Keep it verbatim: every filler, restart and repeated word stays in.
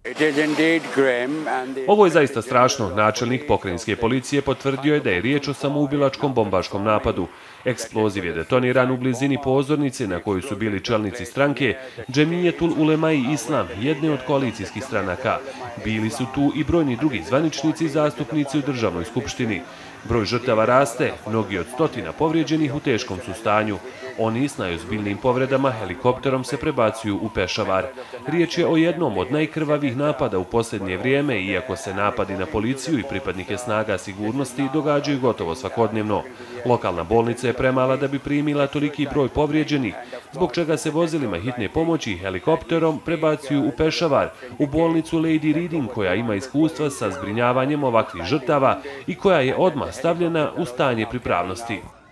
Ovo je zaista strašno. Načelnik pokrajinske policije potvrdio je da je riječ o samoubilačkom bombaškom napadu. Eksploziv je detoniran u blizini pozornice na kojoj su bili čelnici stranke Džemijetul Ulema i Islam, jedne od koalicijskih stranaka. Bili su tu i brojni drugi zvaničnici i zastupnici u državnoj skupštini. Broj žrtava raste, mnogi od stotina povrijeđenih u teškom su stanju. Oni s najozbiljnijim povredama helikopterom se prebacuju u Pešavar. Riječ je o jednom od najkrvavih napada u posljednje vrijeme, iako se napadi na policiju i pripadnike snaga sigurnosti događaju gotovo svakodnevno. Lokalna bolnica je premala da bi primila toliki broj povrijeđenih, zbog čega se vozilima hitne pomoći helikopterom prebacuju u Pešavar, u bolnicu Lady Reading, koja ima iskustva sa zbrinjavanjem ovakvih žrtava i koja je odmah stavljena u stanje pripravnosti.